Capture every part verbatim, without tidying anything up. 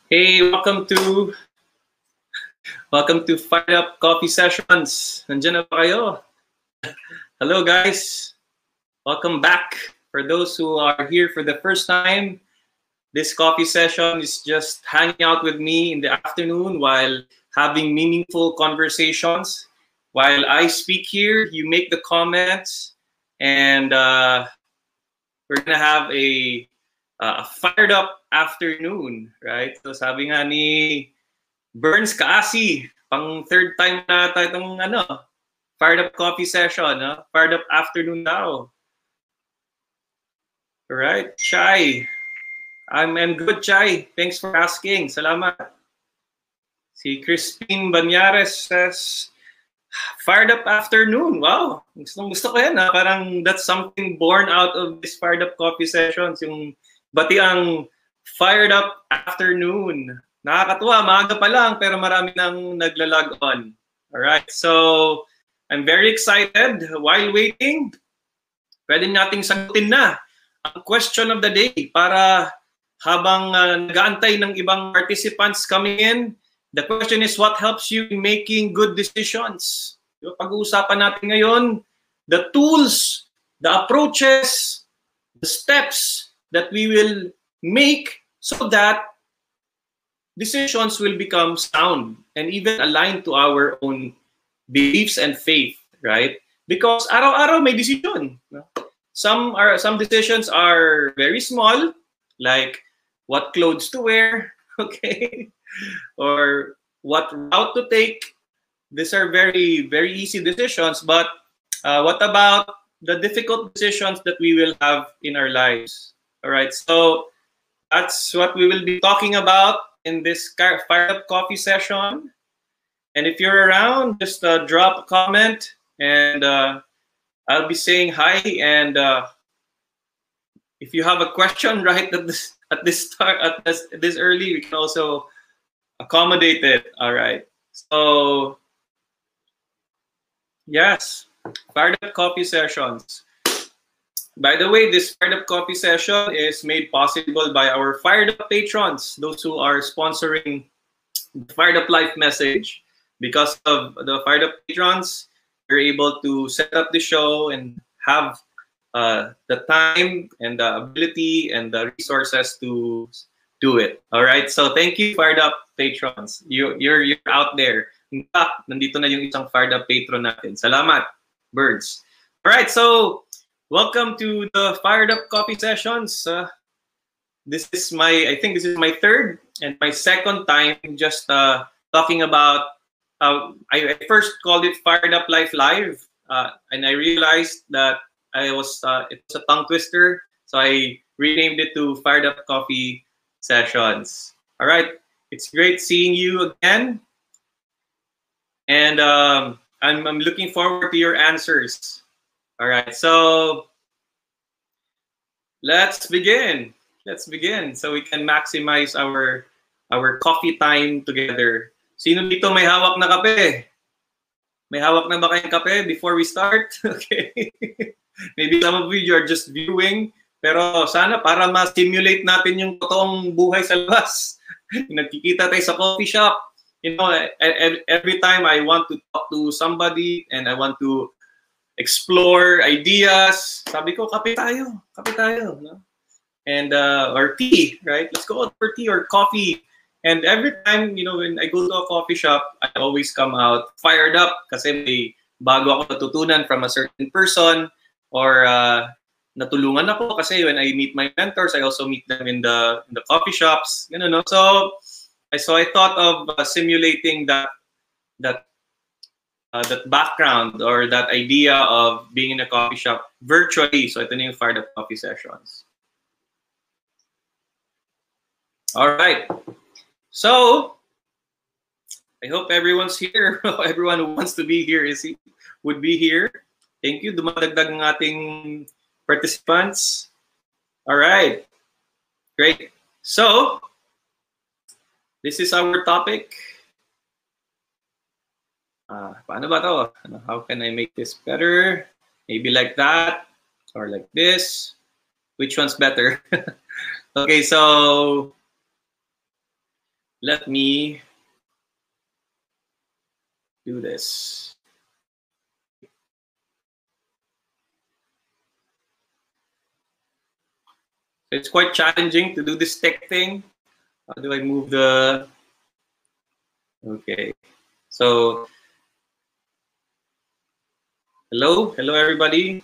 Hey, welcome to welcome to Fired Up Coffee Sessions. Nandiyan na ba kayo? Hello guys. Welcome back. For those who are here for the first time, this coffee session is just hanging out with me in the afternoon while having meaningful conversations. While I speak here, you make the comments, and uh, we're gonna have a, uh, a fired up afternoon, right? So sabi nga ni Burns Kaasi, pang third time na tayo itong ano, fired up coffee session, no? Fired up afternoon daw. All right, Chai. I'm, I'm good, Chai. Thanks for asking. Salamat. Si Crispine Banyares says, fired up afternoon. Wow. Gusto, gusto ko yan. Ha? Parang that's something born out of this fired up coffee sessions. Yung batiang fired up afternoon. Nakakatuwa. Maaga pa lang pero marami nang naglalag on. Alright. So, I'm very excited. While waiting, pwede nating sagutin na ang question of the day para habang uh, nag-aantay ng ibang participants coming in. The question is, what helps you in making good decisions? Pag-uusapan natin ngayon, the tools, the approaches, the steps that we will make so that decisions will become sound and even aligned to our own beliefs and faith, right? Because araw-araw may decision. Some are some decisions are very small, like what clothes to wear, okay, or what route to take. These are very, very easy decisions. But uh, what about the difficult decisions that we will have in our lives? All right, so that's what we will be talking about in this Fired Up Coffee session. And if you're around, just uh, drop a comment, and uh, I'll be saying hi. And uh, if you have a question right at this at this start at this, this early, we can also accommodate it. All right. So yes, Fired Up Coffee Sessions. By the way, this Fired Up Coffee session is made possible by our Fired Up patrons, those who are sponsoring the Fired Up Life message. Because of the Fired Up patrons, we're able to set up the show and have uh, the time and the ability and the resources to do it. All right. So thank you, Fired Up patrons. You, you're you're out there. In fact, nandito na yung isang Fired Up patron natin. Salamat, birds. All right. So welcome to the Fired Up Coffee Sessions. Uh, this is my, I think this is my third and my second time just uh, talking about. Uh, I, I first called it Fired Up Life Live, uh, and I realized that I was uh, it was a tongue twister, so I renamed it to Fired Up Coffee Sessions. All right, it's great seeing you again, and um, I'm I'm looking forward to your answers. All right, so let's begin. Let's begin so we can maximize our our coffee time together. Sino dito may hawak na kape? May hawak na ba kayong kape before we start? Okay. Maybe some of you are just viewing, pero sana para ma-stimulate natin yung totoong buhay sa labas. Nagkikita tayo sa coffee shop. You know, every time I want to talk to somebody and I want to explore ideas, sabi ko, kape tayo. Kape tayo. No? And, uh, or tea, right? Let's go out for tea or coffee. And every time, you know, when I go to a coffee shop, I always come out fired up kasi may bago ako natutunan from a certain person or uh, natulungan ako kasi when I meet my mentors, I also meet them in the in the coffee shops. You know, so so I thought of uh, simulating that that uh, that background or that idea of being in a coffee shop virtually. So ito na yung Fired Up Coffee Sessions. All right. So, I hope everyone's here. Everyone who wants to be here is would be here. Thank you. Dumadagdag ng ating participants. All right. Great. So, this is our topic. Uh, paano ba to? How can I make this better? Maybe like that or like this. Which one's better? Okay, so let me do this. It's quite challenging to do this tech thing. How do I move the... Okay. So, hello, hello everybody.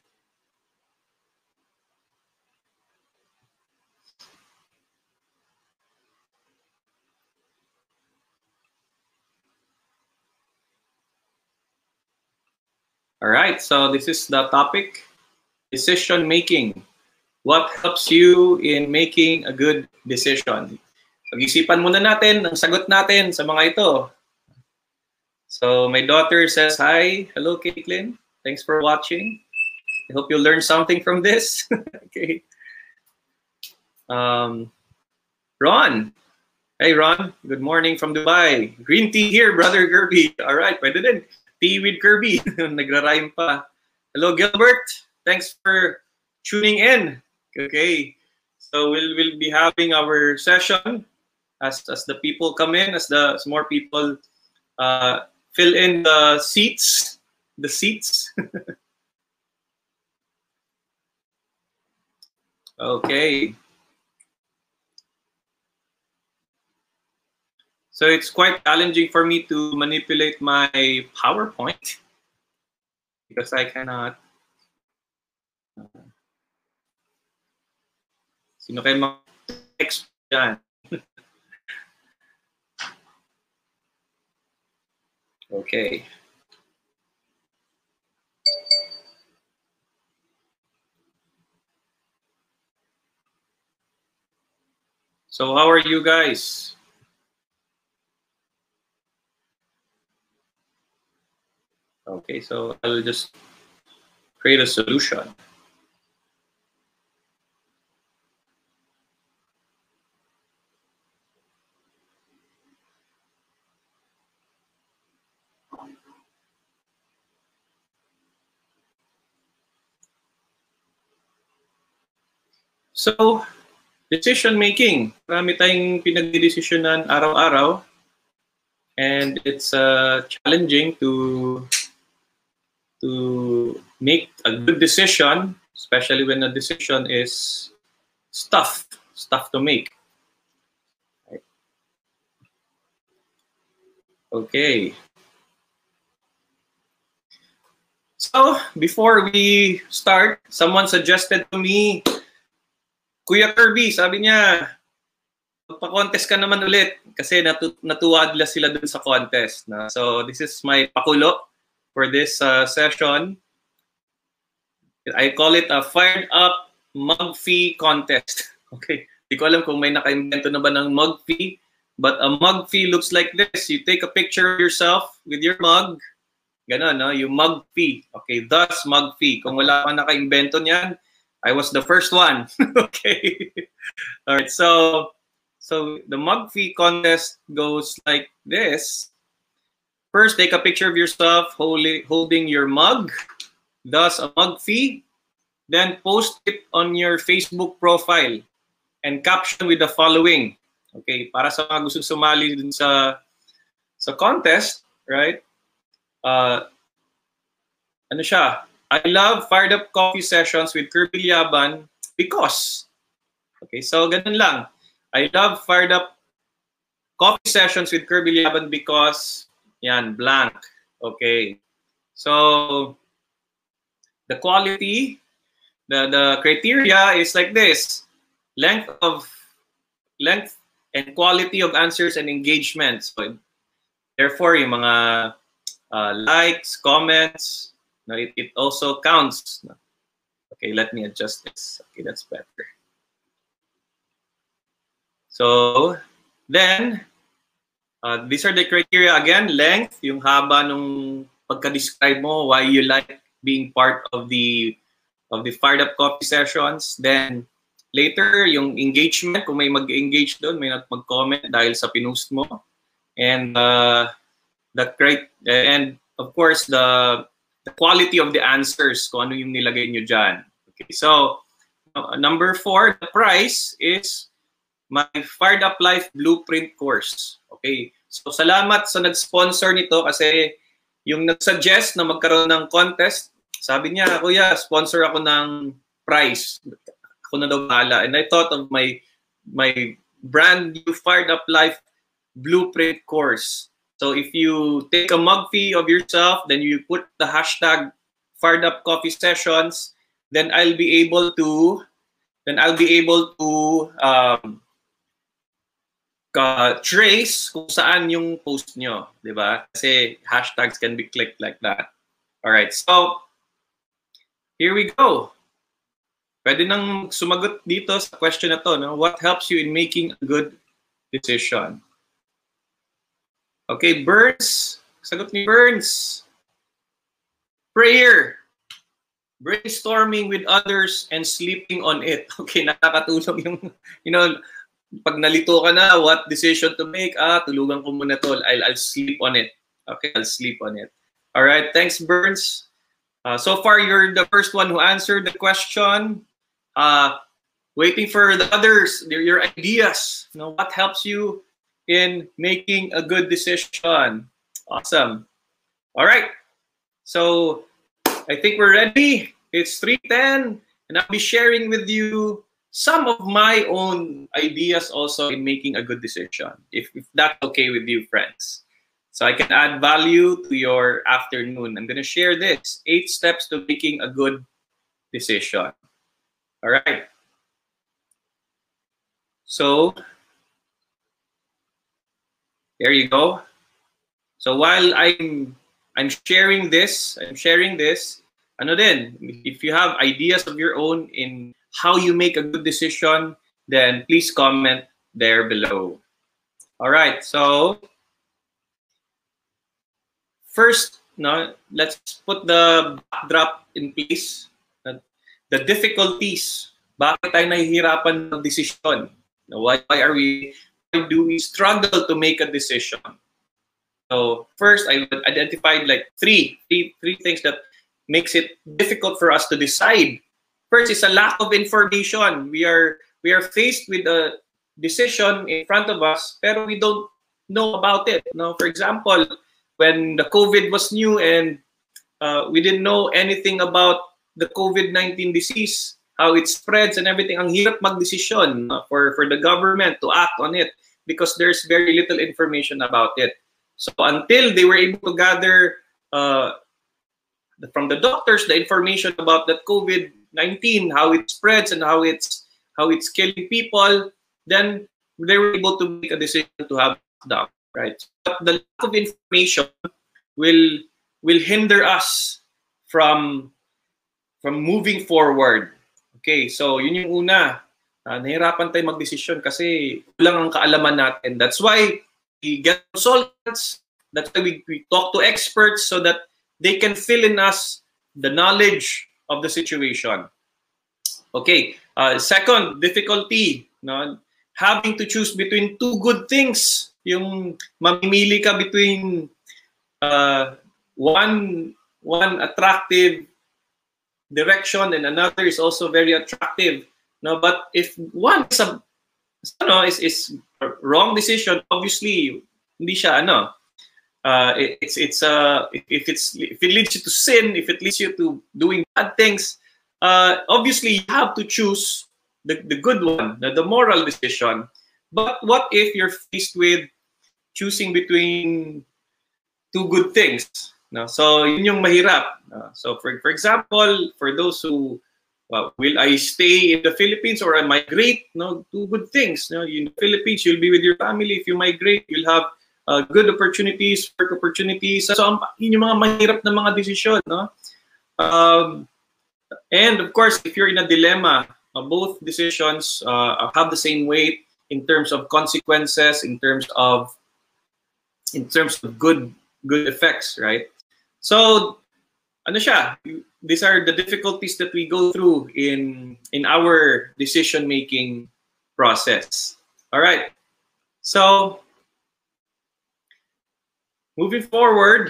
All right, so this is the topic, decision making. What helps you in making a good decision? Pag-isipan muna natin ang sagot natin sa mga ito. So my daughter says, hi. Hello, Caitlin. Thanks for watching. I hope you learned something from this. Okay. Um, Ron. Hey, Ron. Good morning from Dubai. Green tea here, Brother Kirby. All right, pwede din. Tea with Kirby. Nagra-rhyme pa. Hello, Gilbert. Thanks for tuning in. Okay. So we'll, we'll be having our session as, as the people come in, as, the, as more people uh, fill in the seats. The seats. Okay. So it's quite challenging for me to manipulate my PowerPoint because I cannot. Uh, sino kayo mga text dyan? Okay. So how are you guys? Okay, so I'll just create a solution. So, decision making. Marami tayong pinagdidesisyonan araw-araw. And it's uh, challenging to to make a good decision, especially when a decision is tough, tough to make. Right. Okay. So before we start, someone suggested to me, Kuya Kirby, sabi niya, magpa-contest ka naman ulit kasi natu natuwa nila sila dun sa contest. Na. So this is my pakulo for this uh, session. I call it a fired up mug fee contest. Okay, di ko alam kung may naka-invento na ba ng mug fee, but a mug fee looks like this. You take a picture of yourself with your mug. Ganon, no? Yung mug fee. Okay, thus mug fee. Kung wala pa naka-invento niyan, I was the first one. Okay. All right, so so the mug fee contest goes like this. First, take a picture of yourself holding, holding your mug, thus a mug fee. Then post it on your Facebook profile and caption with the following. Okay, para sa mga gustong sumali dun sa sa contest, right? Uh, ano siya? I love fired up coffee sessions with Kirby Liaban because. Okay, so ganun lang. I love fired up coffee sessions with Kirby Liaban because yan, blank. Okay. So the quality, the the criteria is like this: length of length and quality of answers and engagement. So therefore, yung mga uh, likes, comments, no, it, it also counts. Okay, let me adjust this. Okay, that's better. So then, uh, these are the criteria again. Length, yung haba nung pagka-describe mo, why you like being part of the of the fired up coffee sessions. Then later, yung engagement, kung may mag-engage doon, may mag-comment dahil sa pinost mo. And uh, the great and of course the the quality of the answers, kung ano yung nilagay nyo dyan. Okay, so uh, number four, the price is my Fired Up Life Blueprint course. Okay? So salamat sa nag-sponsor nito kasi yung nag-suggest na magkaroon ng contest, sabi niya, kuya, sponsor ako ng prize. Ako na daw bahala. And I thought of my my brand new Fired Up Life Blueprint course. So if you take a mug fee of yourself, then you put the hashtag Fired Up Coffee Sessions, then I'll be able to then I'll be able to um, uh, trace kung saan yung post nyo, di ba? Kasi hashtags can be clicked like that. All right, so here we go. Pwede nang sumagot dito sa question na to, no? What helps you in making a good decision? Okay, Burns. Sagot ni Burns. Prayer. Brainstorming with others and sleeping on it. Okay, nakakatulong yung, you know, pag nalito ka na, what decision to make? Ah, tulugan ko muna to. I'll, I'll sleep on it. Okay, I'll sleep on it. All right, thanks, Burns. Uh, so far, you're the first one who answered the question. Uh, waiting for the others, your, your ideas. You know, what helps you in making a good decision? Awesome. All right. So I think we're ready. It's three ten, and I'll be sharing with you some of my own ideas also in making a good decision, if, if that's okay with you, friends. So I can add value to your afternoon. I'm going to share this, eight steps to making a good decision. All right. So there you go. So while I'm I'm sharing this, I'm sharing this, ano din, if you have ideas of your own in how you make a good decision, then please comment there below. All right, so first, no, let's put the backdrop in place. The difficulties. Bakit tayo nahihirapan ng decision? Why, why are we, why do we struggle to make a decision? So first, I would identify like three, three, three things that makes it difficult for us to decide. First is a lack of information. We are we are faced with a decision in front of us, pero we don't know about it. No, for example, when the COVID was new and uh, we didn't know anything about the COVID nineteen disease, how it spreads and everything, ang hirap magdesisyon uh, for for the government to act on it because there's very little information about it. So until they were able to gather uh, from the doctors the information about that COVID nineteen, how it spreads and how it's how it's killing people, then they were able to make a decision to have lockdown, right? But the lack of information will will hinder us from from moving forward. Okay, so yun yung una. Uh, nahirapan tayo magdesisyon kasi kulang ang kaalaman natin. That's why we get consultants. That's why we, we talk to experts so that they can fill in us the knowledge of the situation. Okay, uh, second, difficulty. No? Having to choose between two good things. Yung mamimili ka between uh, one, one attractive direction and another is also very attractive. No, but if one is a ano, is, is a wrong decision, obviously hindi siya ano. Uh, it, it's it's uh if it's if it leads you to sin, if it leads you to doing bad things, uh, obviously you have to choose the, the good one, the, the moral decision. But what if you're faced with choosing between two good things? No? So yun yung mahirap. Uh, so for for example, for those who uh, will I stay in the Philippines or I migrate? No, two good things. No, in the Philippines you'll be with your family. If you migrate, you'll have Uh, good opportunities, work opportunities. So, um, yun yung mga mahirap na mga desisyon, no? Um, and of course, if you're in a dilemma, uh, both decisions uh, have the same weight in terms of consequences, in terms of, in terms of good, good effects, right? So, ano siya? These are the difficulties that we go through in in our decision-making process. All right. So, moving forward,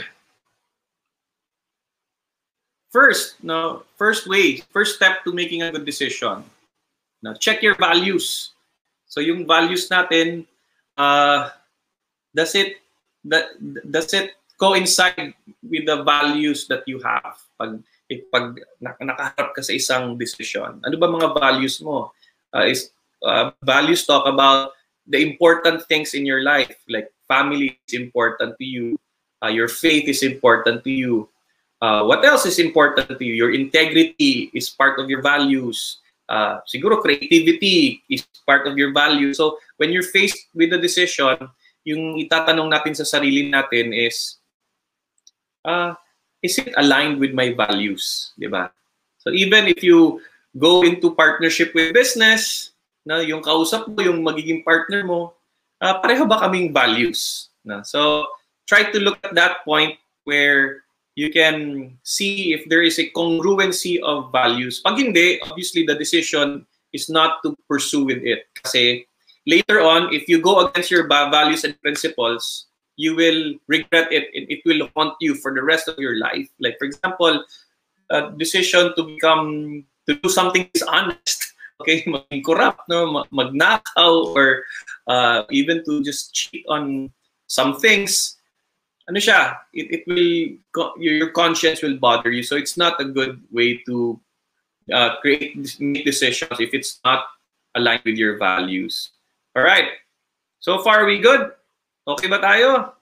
first, no, first way, first step to making a good decision. Now, check your values. So yung values natin, uh, does it that does it coincide with the values that you have? Pag pag nakaharap ka sa isang decision, ano ba mga values mo? Uh, is uh, values talk about the important things in your life, like family is important to you, uh, your faith is important to you. Uh, what else is important to you? Your integrity is part of your values. Uh, siguro creativity is part of your value. So when you're faced with a decision, yung itatanong natin sa sarili natin is, uh, is it aligned with my values? Diba? So even if you go into partnership with business, na yung kausap mo, yung magiging partner mo, uh, pareho ba kaming values? Na? So try to look at that point where you can see if there is a congruency of values. Pag hindi, obviously the decision is not to pursue with it. Kasi later on, if you go against your values and principles, you will regret it. It, it will haunt you for the rest of your life. Like for example, a decision to become, to do something dishonest, okay, maging corrupt, no, magnakaw, or uh, even to just cheat on some things. Ano siya, it, it will, your conscience will bother you. So it's not a good way to uh, create, make decisions if it's not aligned with your values. All right. So far, we good? Okay ba tayo?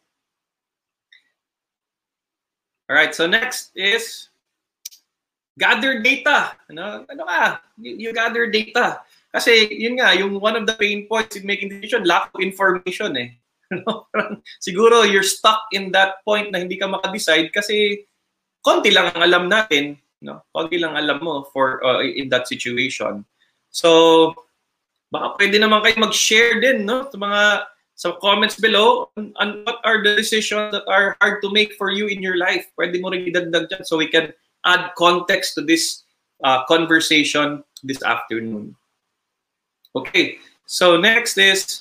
All right. So next is gather data. Ano, ano ka? You, you gather data. Kasi yun nga, yung one of the pain points in making decision, lack of information eh. Siguro you're stuck in that point na hindi ka makadecide kasi konti lang ang alam natin, no? Konti lang alam mo for uh, in that situation. So baka pwede naman kayo mag-share din, no, sa mga sa comments below on, on what are the decisions that are hard to make for you in your life. Pwede mo rin idagdag dyan so we can add context to this uh, conversation this afternoon. Okay, so next is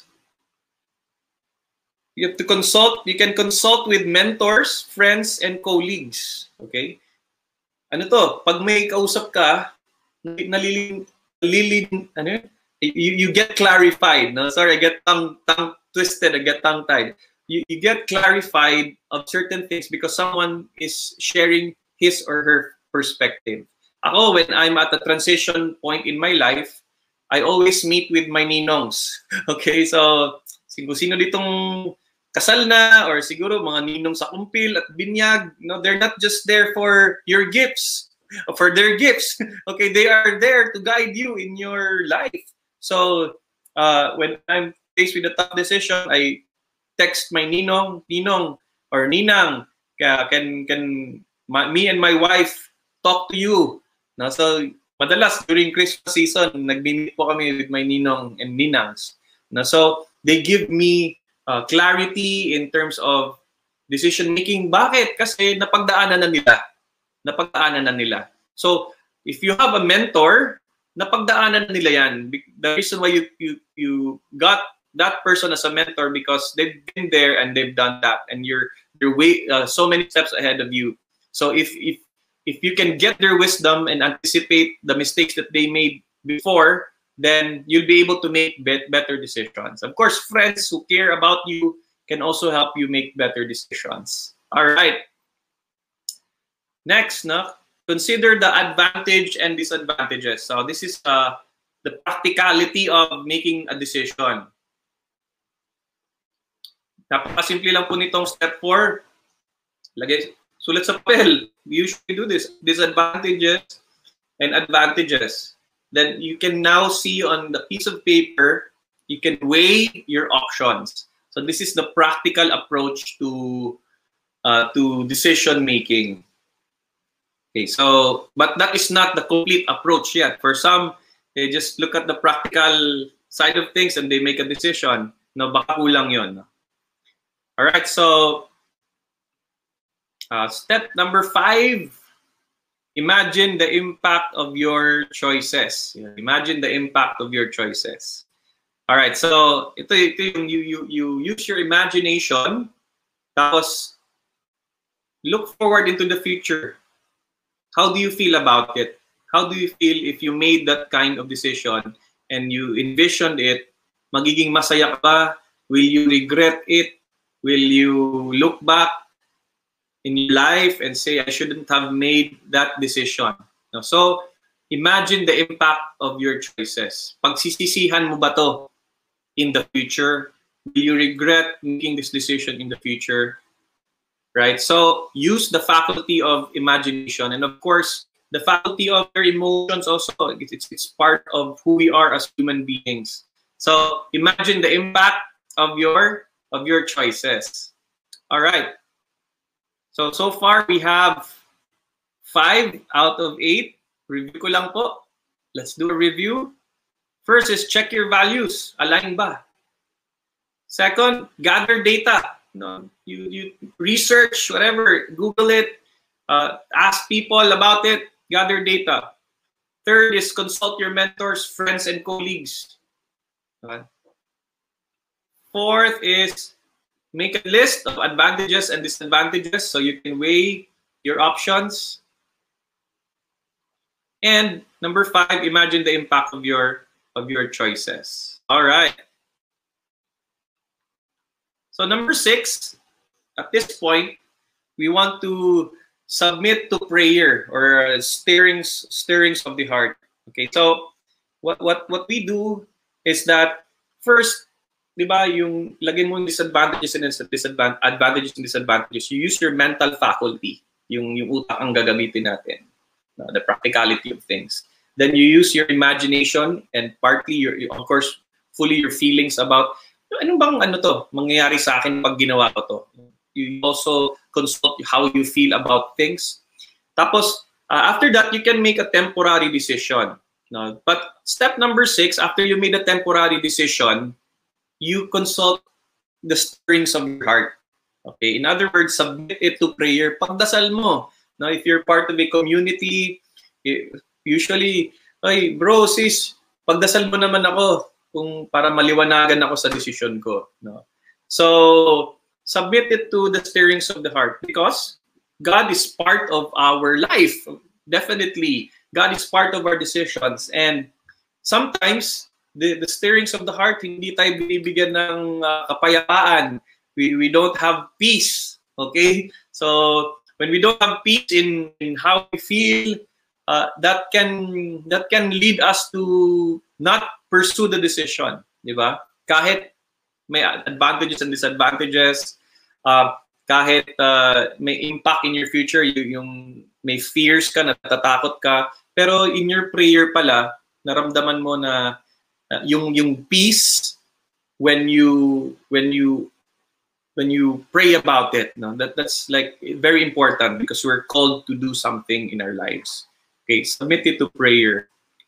you have to consult, you can consult with mentors, friends, and colleagues. Okay? Ano to? Pag may kausap ka, nalilin, nalilin, ano yun? You, you get clarified. No? Sorry, I get tongue, tongue twisted, I get tongue-tied. You, you get clarified of certain things because someone is sharing his or her perspective. Ako, when I'm at a transition point in my life, I always meet with my ninongs. Okay? So, kung sino ditong kasal na or siguro mga ninong sa kumpil at binyag, you know, they're not just there for your gifts, for their gifts. Okay, they are there to guide you in your life. So uh, when I'm faced with a tough decision, I text my ninong, ninong or ninang, can can my, me and my wife talk to you. No, so madalas during Christmas season, nagmi-meet po kami with my ninong and ninangs. No, so they give me Uh, clarity in terms of decision making. Bakit? Kasi napagdaanan na nila. Napagdaanan na nila. So, if you have a mentor, napagdaanan na nila yan. The reason why you you you got that person as a mentor because they've been there and they've done that, and you're you're way uh, so many steps ahead of you. So if if if you can get their wisdom and anticipate the mistakes that they made before, then you'll be able to make bet better decisions. Of course, friends who care about you can also help you make better decisions. All right. Next, no? Consider the advantage and disadvantages. So this is uh, the practicality of making a decision. Napakasimple lang po nitong step four. Lagay, sulat sa papel. We usually do this. Disadvantages and advantages. Then you can now see on the piece of paper, you can weigh your options. So this is the practical approach to uh, to decision making. Okay, so but that is not the complete approach yet. For some, they just look at the practical side of things and they make a decision. No, baka kulang yun. All right, so uh, step number five. Imagine the impact of your choices. Imagine the impact of your choices. All right, so ito, ito yung you, you, you use your imagination, tapos look forward into the future. How do you feel about it? How do you feel if you made that kind of decision and you envisioned it Magiging masaya ka ba? Will you regret it? Will you look back in your life and say, I shouldn't have made that decision? So, imagine the impact of your choices. Pagsisisihan mo ba to in the future? Will you regret making this decision in the future? Right? So, use the faculty of imagination. And of course, the faculty of your emotions also. It's, it's part of who we are as human beings. So, imagine the impact of your, of your choices. All right. So, so far we have five out of eight. Review ko lang po. Let's do a review. First is check your values. Align ba? Second, gather data. No, you, you research, whatever, Google it, uh, ask people about it, gather data. Third is consult your mentors, friends, and colleagues. Uh, fourth is make a list of advantages and disadvantages so you can weigh your options. And number five, imagine the impact of your of your choices. All right. So number six, at this point, we want to submit to prayer or stirrings stirrings of the heart. Okay. So what what what we do is that first, di ba, yung lagay mo disadvantages and disadvantages and disadvantages, you use your mental faculty, yung yung utak ang gagamitin natin. Uh, the practicality of things. Then you use your imagination and partly your, of course, fully your feelings about ano bang ano to mangyayari sa akin pag ginawa ko to. You also consult how you feel about things. Tapos uh, after that you can make a temporary decision. No? But step number six, after you made a temporary decision, you consult the stirrings of your heart. Okay, in other words, submit it to prayer. Pagdasal mo. Now, if you're part of a community, usually, ay, bro, sis, pagdasal mo naman ako kung para maliwanagan ako sa decision ko. No? So, submit it to the stirrings of the heart because God is part of our life. Definitely, God is part of our decisions. And sometimes, the, the stirrings of the heart, hindi tayo binibigyan ng uh, kapayapaan. We, we don't have peace. Okay? So, when we don't have peace in, in how we feel, uh, that can that can lead us to not pursue the decision, di ba? Kahit may advantages and disadvantages, uh, kahit uh, may impact in your future, yung may fears ka, natatakot ka, pero in your prayer pala, naramdaman mo na uh, yung yung peace when you when you when you pray about it, no, that that's like very important because we're called to do something in our lives. Okay, submit it to prayer.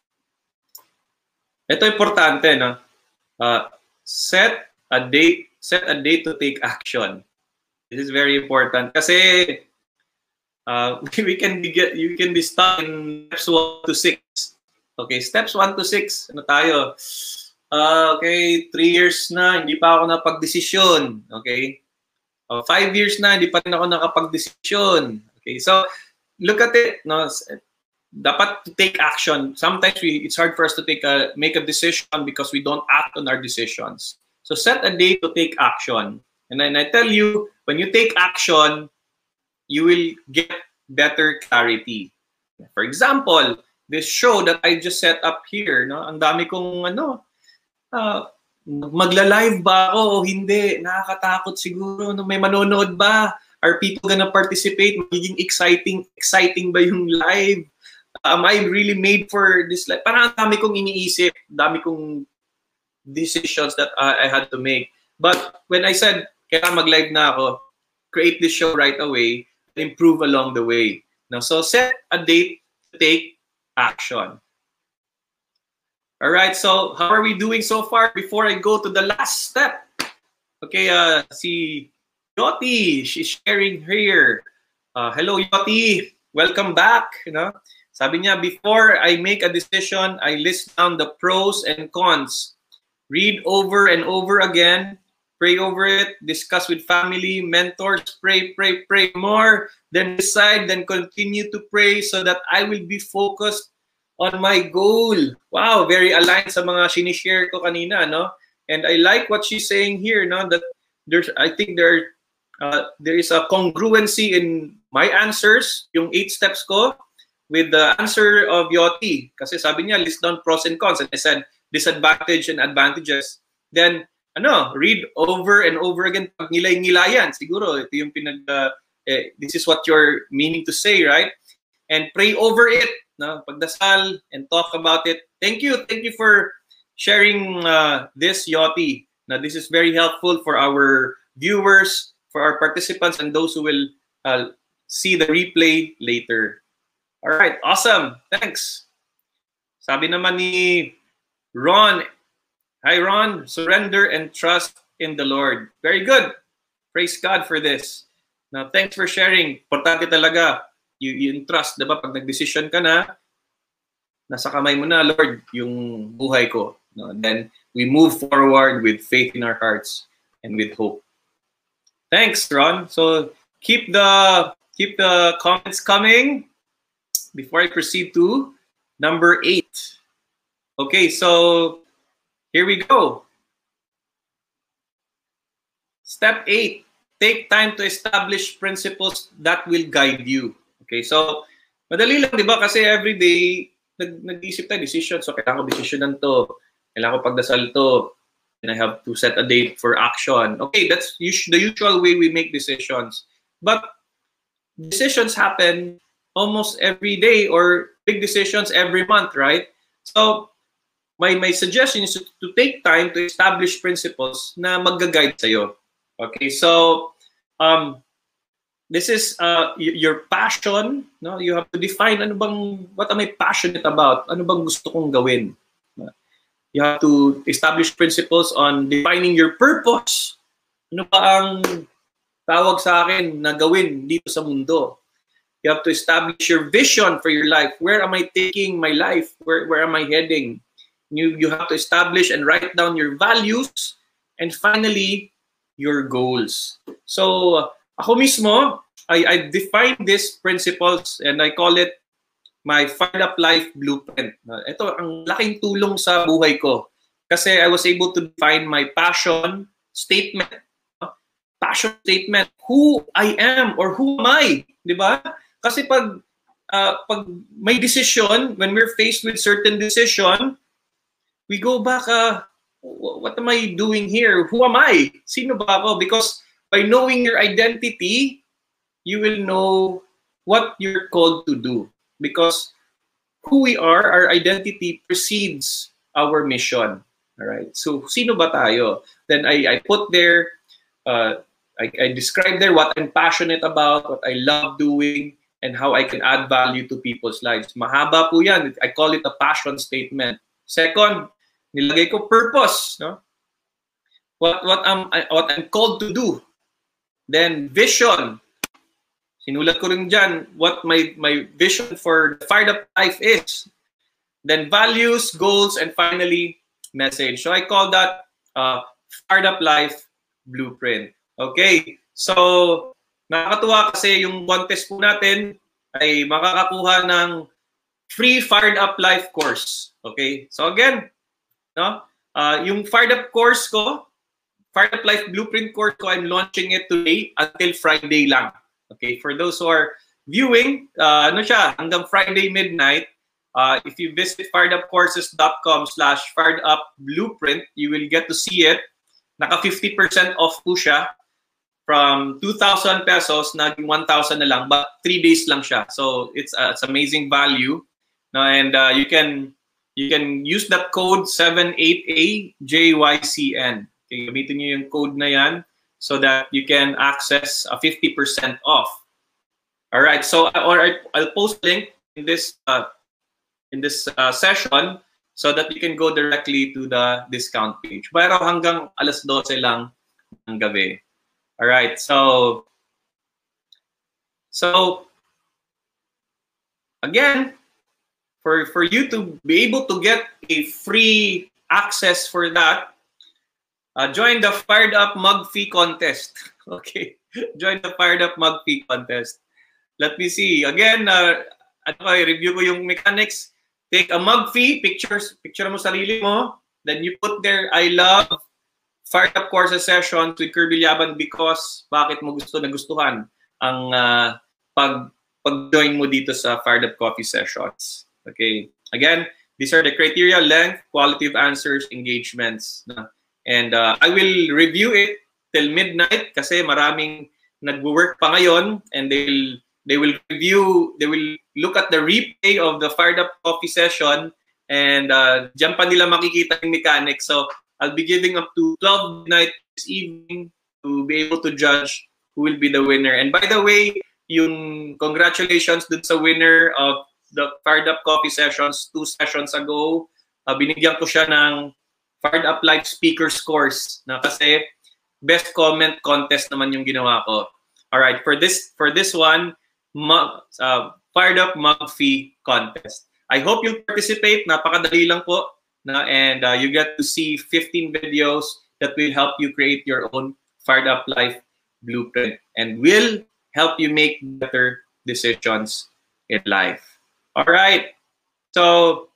Ito importante, no. Uh, set a date. Set a date to take action. This is very important kasi uh, we can be get you can be stuck in steps one to six. Okay, steps one to six. Ano tayo? Uh, okay, three years na, hindi pa ako napagdesisyon. Okay? Uh, five years na, hindi pa rin ako nakapagdesisyon. Okay? So, look at it. No? Dapat to take action. Sometimes we, it's hard for us to take a, make a decision because we don't act on our decisions. So, set a date to take action. And then I tell you, when you take action, you will get better clarity. For example, this show that I just set up here, no? Ang dami kong ano, Uh, magla-live ba ako o hindi? Nakakatakot siguro. No, may manonood ba? Are people gonna participate? Magiging exciting exciting ba yung live? Am I really made for this live? Parang ang dami kong iniisip. Dami kong decisions that uh, I had to make. But when I said, kaya mag-live na ako, create this show right away, improve along the way. Now, so set a date to take action. All right, so how are we doing so far before I go to the last step? Okay, uh, si Yoti, she's sharing here. Uh, hello, Yoti. Welcome back. You know, sabi niya, before I make a decision, I list down the pros and cons. Read over and over again. Pray over it. Discuss with family, mentors. Pray, pray, pray more. Then decide, then continue to pray so that I will be focused on my goal. Wow, very aligned sa mga sinishare ko kanina, no? And I like what she's saying here, no, that there's, I think there, uh, there is a congruency in my answers, yung eight steps ko, with the answer of Yoti. Kasi sabi niya, list down pros and cons. And I said, disadvantage and advantages. Then, ano, read over and over again. Pag ngilay-ngilayan, siguro, ito yung pinag, uh, eh, this is what you're meaning to say, right? And pray over it, no? Pagdasal, and talk about it. Thank you. Thank you for sharing uh, this, Yoti. Now, this is very helpful for our viewers, for our participants, and those who will uh, see the replay later. All right, awesome. Thanks. Sabi naman ni Ron, hi Ron, surrender and trust in the Lord. Very good. Praise God for this. Now, thanks for sharing. Importante talaga, you, you trust, diba? Pag nag-decision ka na, nasa kamay mo na, Lord, yung buhay ko. No? And then, we move forward with faith in our hearts and with hope. Thanks, Ron. So, keep the, keep the comments coming. Before I proceed to number eight. Okay, so here we go. Step eight, take time to establish principles that will guide you. Okay, so madali lang, di ba? Kasi every day, nag nag-iisip tayo, decision. So kailangan ko decisionan to. Kailangan ko pagdasal to. And I have to set a date for action. Okay, that's the usual way we make decisions. But decisions happen almost every day, or big decisions every month, right? So, my, my suggestion is to, to take time to establish principles na mag-guide sa'yo. Okay, so, um, this is uh, your passion, no? You have to define ano bang, what am I passionate about? Ano bang gusto kong gawin? You have to establish principles on defining your purpose. Ano ba ang tawag sa akin na gawin dito sa mundo? You have to establish your vision for your life. Where am I taking my life? Where, where am I heading? You, you have to establish and write down your values. And finally, your goals. So, ako mismo, I, I define these principles and I call it my Fired Up Life Blueprint. Ito, ang laking tulong sa buhay ko. Kasi I was able to define my passion statement. Passion statement. Who I am or who am I? Di ba? Kasi pag, uh, pag may decision, when we're faced with certain decision, we go back, uh, what am I doing here? Who am I? Sino ba ako? Because by knowing your identity, you will know what you're called to do. Because who we are, our identity precedes our mission. All right? So, sino ba tayo? Then I, I put there, uh, I, I describe there what I'm passionate about, what I love doing, and how I can add value to people's lives. Mahaba po yan. I call it a passion statement. Second, nilagay ko purpose. No? What, what, am, what I'm called to do. Then vision. Sinulat ko rin dyan what my, my vision for the Fired Up Life is. Then values, goals, and finally, message. So I call that uh, Fired Up Life Blueprint. Okay, so nakakatuwa kasi yung contest po natin ay makakakuha ng free Fired Up Life course. Okay, so again, no, uh, yung Fired Up course ko, Fired Up Life Blueprint course ko, I'm launching it today until Friday lang. Okay, for those who are viewing, uh, ano siya, hanggang Friday midnight. Uh, if you visit firedupcourses.com slash firedupblueprint, you will get to see it. Naka fifty percent off po siya. From two thousand pesos, naging one thousand na lang, but three days lang siya. So it's uh, it's amazing value. No, and uh, you can you can use that code seven eight A J Y C N. Okay, gamitin niyo yung code na yan so that you can access a fifty percent off. All right, so or I, I'll post a link in this uh, in this uh, session so that you can go directly to the discount page. Pero hanggang alas dose lang ng gabi. All right, so so again, for for you to be able to get a free access for that, uh, join the Fired Up Mug Fee Contest. Okay, join the Fired Up Mug Fee Contest. Let me see again. Uh, ano ay review ko yung mechanics. Take a mug fee, pictures, picture mo sarili mo. Then you put there, I love Fired Up Courses sessions with Kirby Liaban because bakit mo gusto na gustuhan ang uh, pag pag-join mo dito sa Fired Up Coffee sessions. Okay. Again, these are the criteria: length, quality of answers, engagements. And uh, I will review it till midnight kasi maraming nagwo-work pa ngayon, and they will they will review, they will look at the replay of the Fired Up Coffee session, and uh, diyan pa nila makikita yung mechanics. So I'll be giving up to twelve midnight this evening to be able to judge who will be the winner. And by the way, yung congratulations dun sa winner of the Fired Up Coffee sessions two sessions ago. Uh, binigyan ko siya ng Fired Up Live Speaker Scores na kasi best comment contest naman yung ginawa ko. All right, for this for this one, mug, uh, Fired Up Mug Fee Contest. I hope you'll participate. Napakadali lang po. Na, and uh, you get to see fifteen videos that will help you create your own Fired Up Life blueprint and will help you make better decisions in life. All right. So,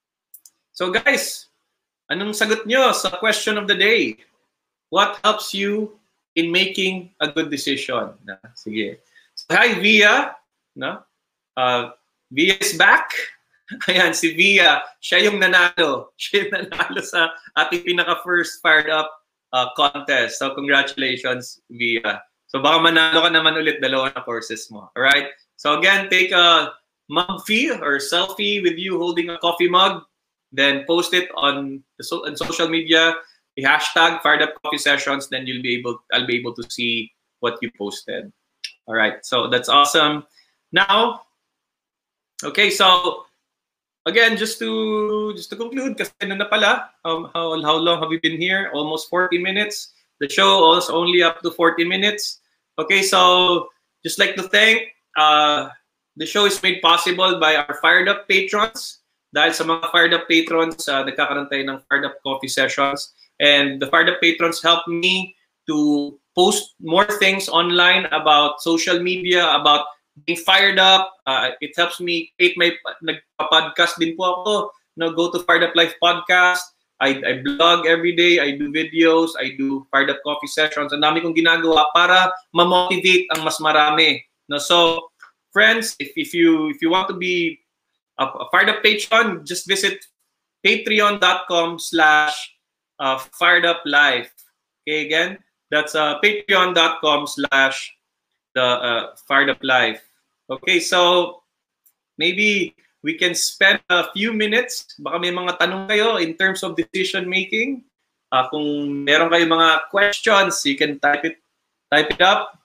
so guys, anong sagot nyo sa question of the day? What helps you in making a good decision? Na, sige. So, hi, Via. No? Uh, Via is back. Ayan, si Via. Siya yung nanalo. Siya yung nanalo sa ating pinaka-first Fired Up uh, contest. So, congratulations, Via. So, baka manalo ka naman ulit dalawa na courses mo. Alright? So, again, take a mug fee or selfie with you holding a coffee mug. Then, post it on, the so on social media. The hashtag Fired Up Coffee Sessions. Then, you'll be able, I'll be able to see what you posted. Alright. So, that's awesome. Now, okay, so, again, just to just to conclude, kasi ano na pala, um, how, how long have we been here? Almost forty minutes. The show is only up to forty minutes. Okay, so just like to thank, uh, the show is made possible by our Fired Up patrons. Dahil sa mga Fired Up patrons, uh, nagkakaroon tayo ng Fired Up Coffee Sessions. And the Fired Up patrons help me to post more things online about social media, about being fired up. Uh, it helps me create my nagpa-podcast din po ako. No, go to Fired Up Life Podcast. I, I blog every day. I do videos. I do Fired Up Coffee Sessions. Ang dami kong ginagawa para ma-motivate ang mas marami. No, so, friends, if, if you if you want to be a, a Fired Up patron, just visit patreon.com slash Fired Up Life. Okay, again, that's uh, patreon.com slash the uh, Fired Up Life. Okay, so maybe we can spend a few minutes. Baka may mga tanong kayo in terms of decision making. Uh, kung meron kayo mga questions, you can type it, type it up.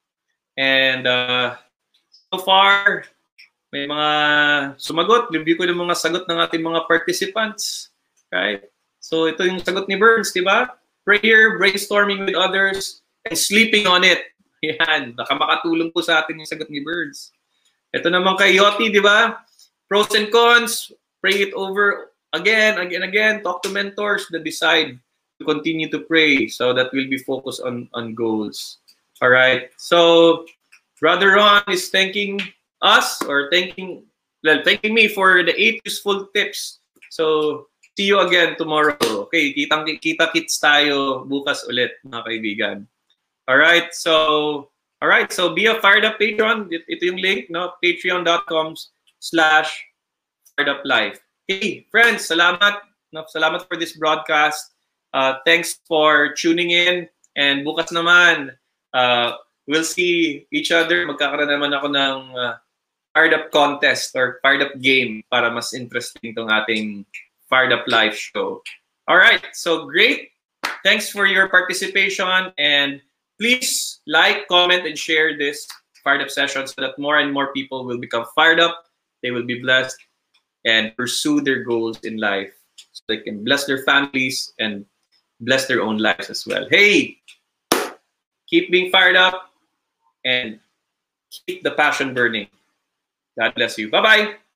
And uh, so far, may mga sumagot. Review ko yung mga sagot ng ating mga participants. Right? So ito yung sagot ni Burns, di ba? Prayer, brainstorming with others, and sleeping on it. Yan, baka makatulong po sa atin yung sagot ni Birds. Ito naman kay Yoti, di ba? Pros and cons, pray it over again, again, again. Talk to mentors that decide to continue to pray so that we'll be focused on, on goals. All right. So, Brother Ron is thanking us or thanking, well, thanking me for the eight useful tips. So, see you again tomorrow. Okay, kitang kita kits tayo bukas ulit, mga kaibigan. All right, so all right, so be a Fired Up patron. Ito yung link, no? patreon.com slash Fired Up Life. Hey, friends, salamat. No? Salamat for this broadcast. Uh, thanks for tuning in. And bukas naman, uh, we'll see each other. Magkakaroon naman ako ng uh, Fired Up contest or Fired Up game para mas interesting itong ating Fired Up Live show. All right, so great. Thanks for your participation, and please like, comment, and share this Fired Up session so that more and more people will become fired up. They will be blessed and pursue their goals in life so they can bless their families and bless their own lives as well. Hey, keep being fired up and keep the passion burning. God bless you. Bye-bye.